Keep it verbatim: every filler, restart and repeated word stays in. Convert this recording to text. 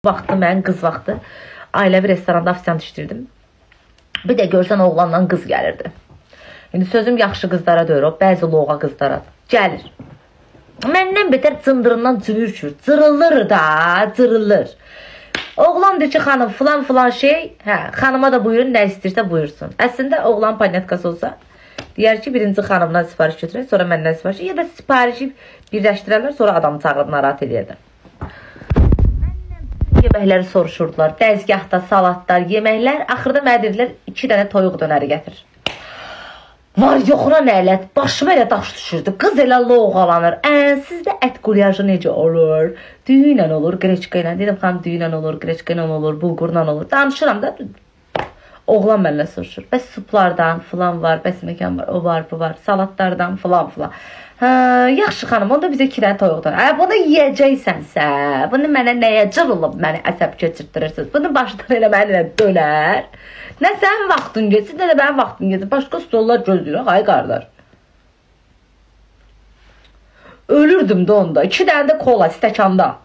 Vaxtı mən qız vaxtı ailəvi restoranda ofisiant işləyirdim. Bir də görsən oğlanla qız gəlirdi. İndi sözüm yaxşı qızlara deyir, o bəzi loğa qızlara gəlir. Məndən betər cındırından cürür, cırılır da, cırılır. Oğlan deyir ki, xanım filan filan şey, hə, xanıma da buyurun, nə istəyirsə buyursun. Əslində oğlan panyatkası olsa, deyər ki, birinci xanımdan sipariş götürək, sonra məndən sipariş, ya da siparişi birləşdirərlər, sonra adamı çağırıb narahat edirlər. Yeməkləri soruşurdular. Dəzgahda salatlar, yeməklər. Axırda mənə dedilər, iki dənə toyuq dönəri gətir. Var yoxuna nələt. Başıma elə daş düşürdü. Qız elə loğalanır. Ə, sizdə ət qulyajı necə olur? Düyünlə olur, qreçka ilə. Dedim, xanım, düyünlə olur, qreçka ilə olur, bulgurla olur. Danışıram da. Oğlan mənlə soruşur. Bəs suplardan filan var, bəs məkan var, o var, bu var. Salatlardan filan filan. Hə, yaxşı xanım, onda bizə iki dənə toyuqdan. Ə, bunu yeyəcəksənsə, bunu mənə nəyə cırılıb, məni əsəb keçirtdirirsiniz. Bunu başdan elə mənə dönər. Nə sənin vaxtın geçsin, nə də mənim vaxtım geçsin. Başqa stollar gözləyir, ay qardaş. Ölürdüm də onda. İki dənə də kola stəkanda.